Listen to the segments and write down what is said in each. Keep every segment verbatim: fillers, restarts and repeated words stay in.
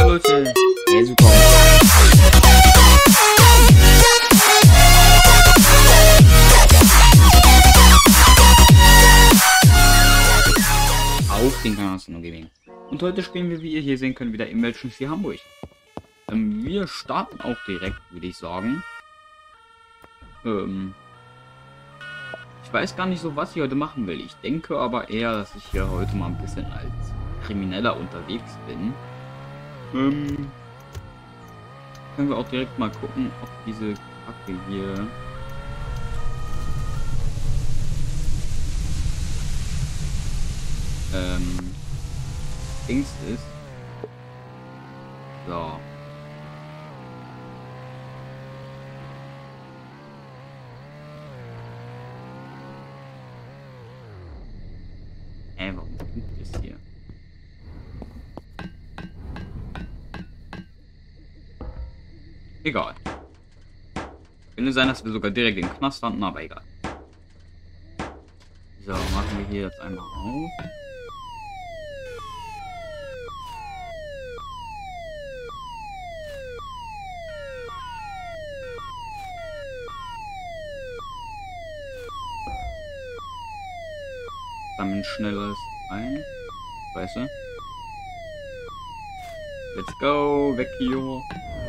Leute, herzlich willkommen. Auf den Kanal Snow Gaming. Und heute spielen wir, wie ihr hier sehen könnt, wieder Emergency Hamburg. Ähm, wir starten auch direkt, würde ich sagen. Ähm, ich weiß gar nicht so, was ich heute machen will. Ich denke aber eher, dass ich hier heute mal ein bisschen als Krimineller unterwegs bin. Ähm, können wir auch direkt mal gucken, ob diese Kacke hier ähm, Dings ist. So. Äh, warum gibt es hier? Egal. Könnte sein, dass wir sogar direkt im Knast landen, aber egal. So, machen wir hier jetzt einmal auf. Sammeln schnelles ein. Weißt du? Let's go, weg hier.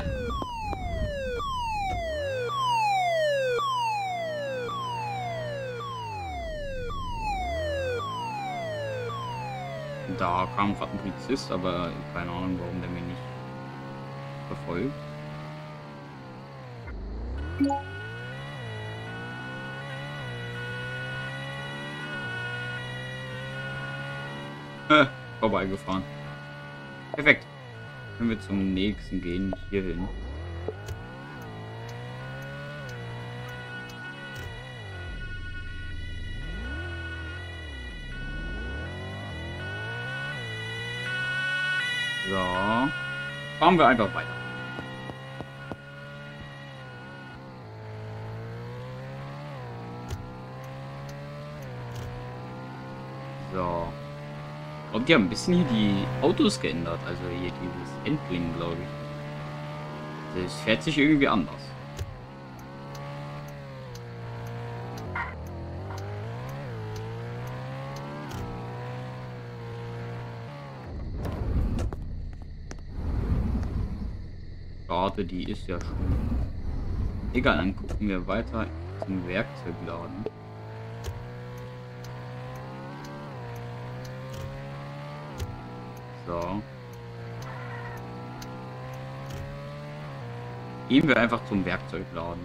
Da kam gerade ein Polizist, aber keine Ahnung, warum der mich nicht verfolgt. Äh, vorbeigefahren. Perfekt. Können wir zum nächsten gehen, hier hin. So. Fahren wir einfach weiter. So. Und die haben ein bisschen hier die Autos geändert. Also hier dieses Handling, glaube ich. Das fährt sich irgendwie anders. Schade, die ist ja schon. Egal, dann gucken wir weiter zum Werkzeugladen. So. Gehen wir einfach zum Werkzeugladen.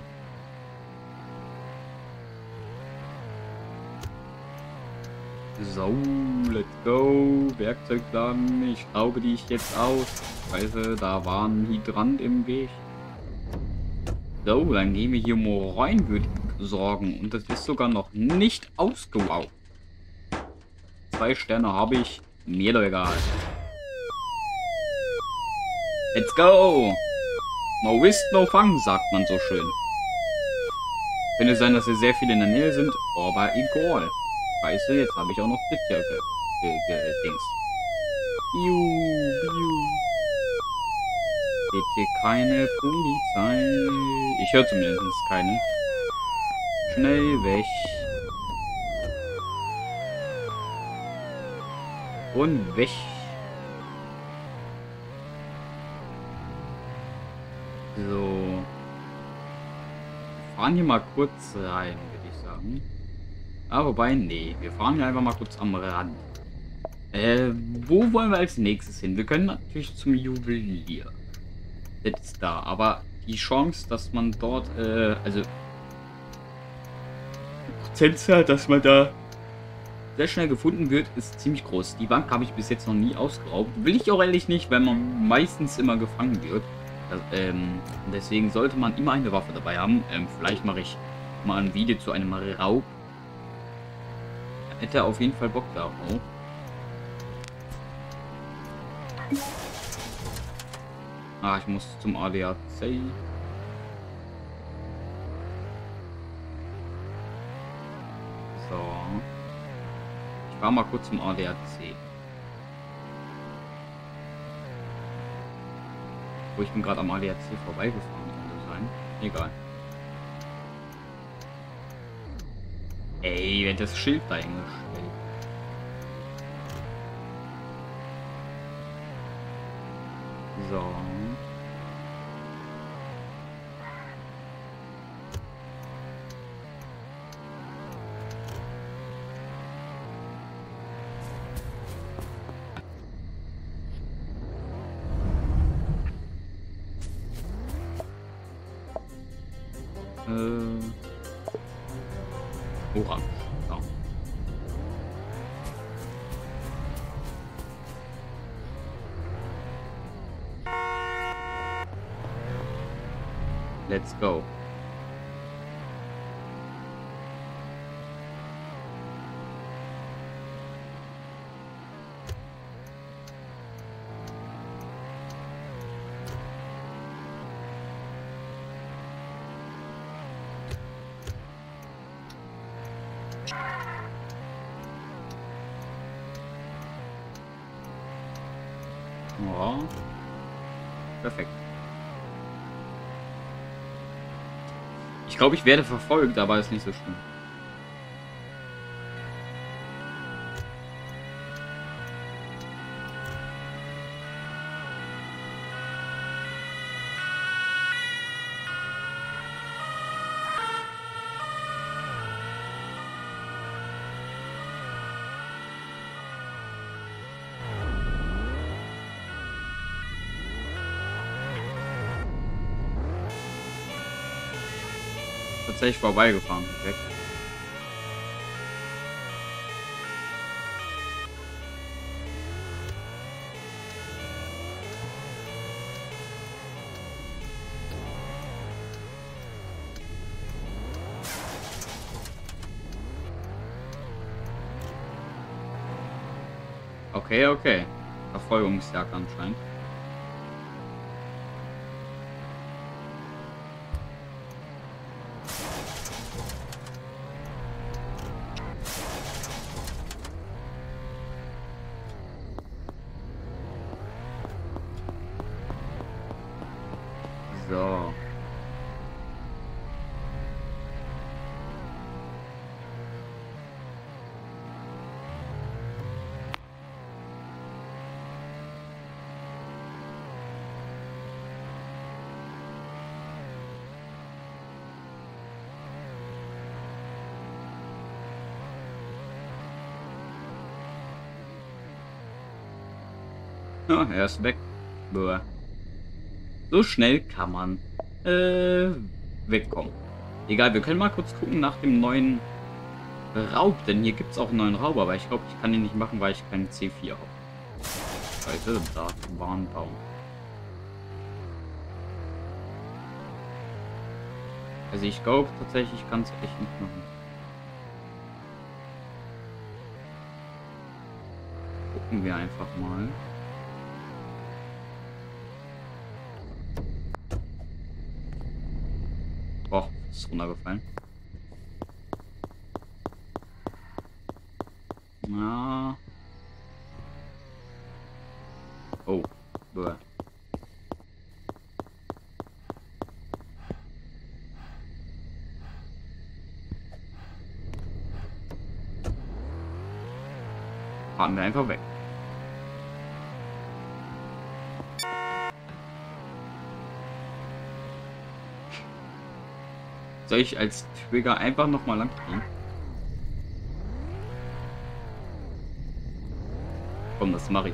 So, let's go. Werkzeugladen. Ich schraube die ich jetzt aus. Scheiße, da war ein Hydrant im Weg. So, dann gehen wir hier mal rein, würde ich sagen. Und das ist sogar noch nicht ausgeraubt. Zwei Sterne habe ich. Mir doch egal. Let's go! No risk, no fun, sagt man so schön. Könnte sein, dass hier sehr viele in der Nähe sind, aber egal. Scheiße, jetzt habe ich auch noch das hier ge ge ge Dings. Biu, biu. Bitte keine Polizei. Ich höre zumindest keine. Schnell weg. Und weg. So. Wir fahren hier mal kurz rein, würde ich sagen. Ah, wobei, nee. Wir fahren hier einfach mal kurz am Rand. Äh, wo wollen wir als nächstes hin? Wir können natürlich zum Juwelier. Das ist da. Aber die Chance, dass man dort, äh, also Prozentzahl, dass man da sehr schnell gefunden wird, ist ziemlich groß. Die Bank habe ich bis jetzt noch nie ausgeraubt. Will ich auch ehrlich nicht, weil man meistens immer gefangen wird. Das, ähm, deswegen sollte man immer eine Waffe dabei haben. Ähm, vielleicht mache ich mal ein Video zu einem Raub. Hätte auf jeden Fall Bock darauf. Ah, ich muss zum A D A C. So. Ich war mal kurz zum A D A C. Wo ich bin gerade am A D A C vorbeigefahren, kann das sein? Egal. Ey, wer hat das Schild da hingestellt? So. Äh, Orange. Ja. Let's go. Ja. Perfekt. Ich glaube, ich werde verfolgt, aber ist nicht so schlimm. Tatsächlich vorbeigefahren. Weg. Okay, okay. Verfolgungsjagd anscheinend. So. Ja, er ist weg. Bäh. So schnell kann man äh, wegkommen. Egal, wir können mal kurz gucken nach dem neuen Raub, denn hier gibt es auch einen neuen Raub, aber ich glaube, ich kann den nicht machen, weil ich keinen C vier habe. Scheiße, da war ein Baum. Also ich glaube tatsächlich, ich kann es echt nicht machen. Gucken wir einfach mal. Boah, ist runtergefallen. Na. Oh, bäh. Fahren wir einfach weg. Soll ich als Trigger einfach noch mal lang gehen? Komm, das mache ich.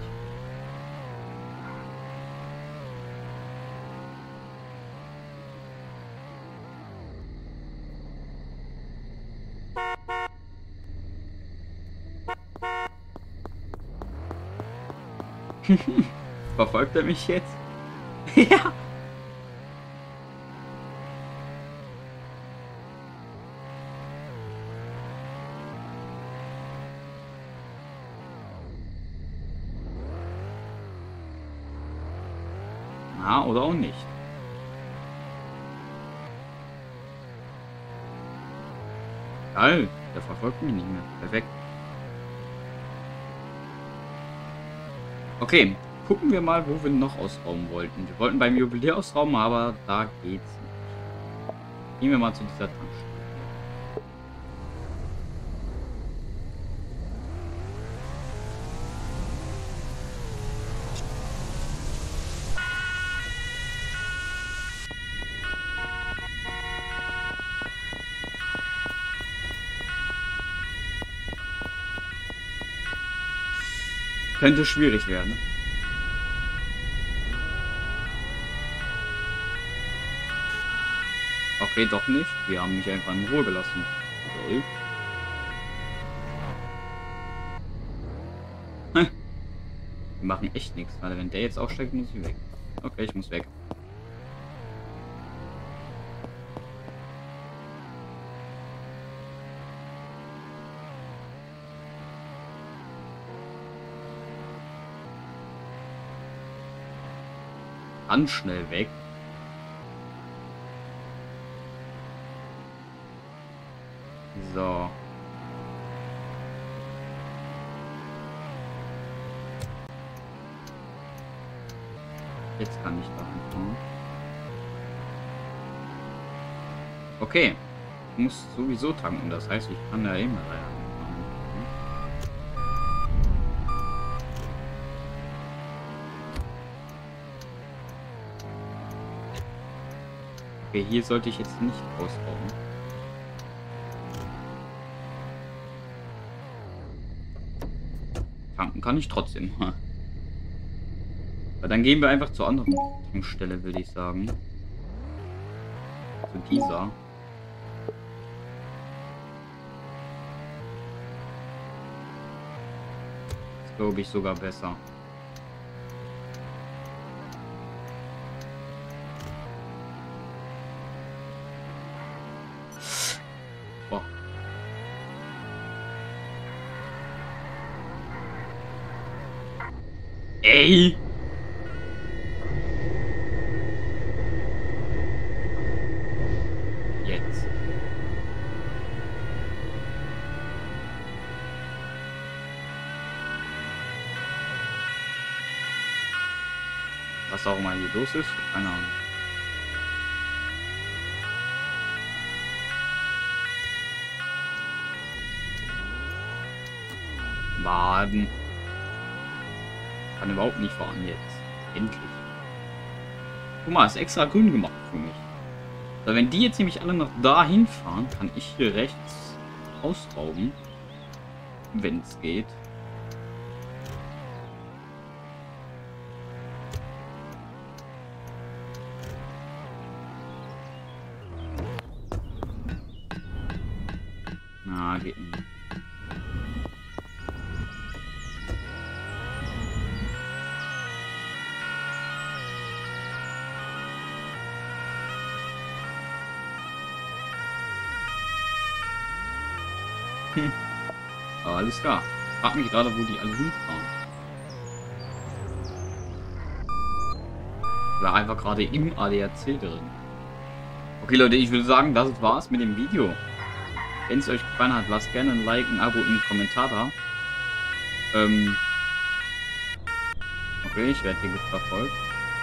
Verfolgt er mich jetzt? Ja. Na, oder auch nicht. Geil, der verfolgt mich nicht mehr. Perfekt. Okay, gucken wir mal, wo wir noch ausrauben wollten. Wir wollten beim Juwelier ausrauben, aber da geht's nicht. Gehen wir mal zu dieser Tankstelle. Könnte schwierig werden. Okay, doch nicht. Die haben mich einfach in Ruhe gelassen. Okay. Hm. Die machen echt nichts. Weil wenn der jetzt aussteigt, muss ich weg. Okay, ich muss weg. Ganz schnell weg. So. Jetzt kann ich da hinfahren. Okay. Ich muss sowieso tanken, das heißt, ich kann da immer rein. Okay, hier sollte ich jetzt nicht ausrauben. Tanken kann ich trotzdem. Aber dann gehen wir einfach zur anderen Tankstelle, würde ich sagen. Zu dieser. Das glaube ich sogar besser. Ey! Jetzt. Was auch immer hier los ist, keine Ahnung. Baden. Kann überhaupt nicht fahren jetzt. Endlich. Guck mal, ist extra grün gemacht für mich. So, wenn die jetzt nämlich alle noch dahin fahren, kann ich hier rechts ausrauben. Wenn es geht. Na, geht nicht. Hm. Aber alles klar. Ich frag mich gerade, wo die alle hinfahren. War einfach gerade im A D A C drin. Okay, Leute, ich würde sagen, das war's mit dem Video. Wenn es euch gefallen hat, lasst gerne ein Like, ein Abo und einen Kommentar da. Ähm. Okay, ich werde hier verfolgt.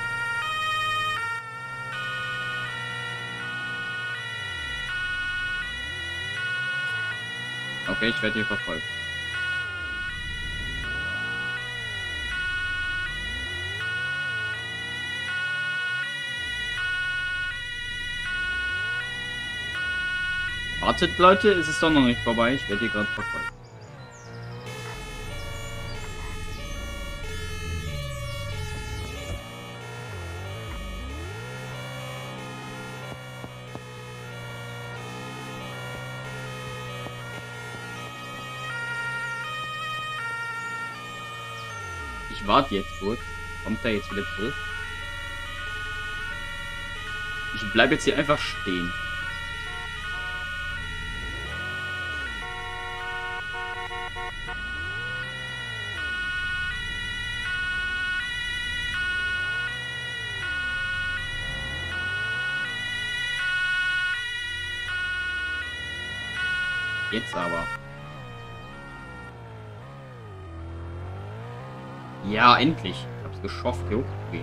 Okay, ich werde hier verfolgt. Wartet, Leute, es ist doch noch nicht vorbei. Ich werde hier gerade verfolgt. Ich warte jetzt kurz. Kommt er jetzt wieder zurück? Ich bleibe jetzt hier einfach stehen. Jetzt aber. Ja, endlich. Ich hab's es geschafft, hier hochzugehen.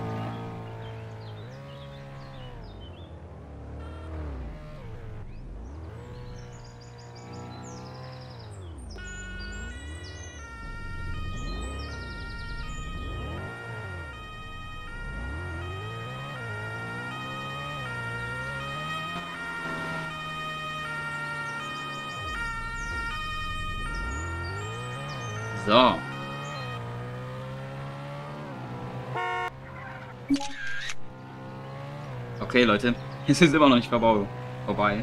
So. Okay, Leute. Es ist immer noch nicht vorbei. vorbei.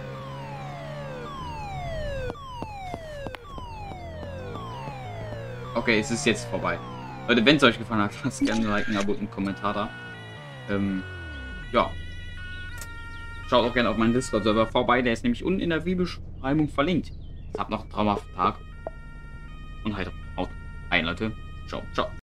Okay, es ist jetzt vorbei. Leute, wenn es euch gefallen hat, lasst gerne ein Like, ein Abo und einen Kommentar da. Ähm, ja. Schaut auch gerne auf meinen Discord-Server vorbei. Der ist nämlich unten in der Videobeschreibung verlinkt. Habt noch einen traumhaften Tag. Und halt haut rein, Leute. Ciao, ciao.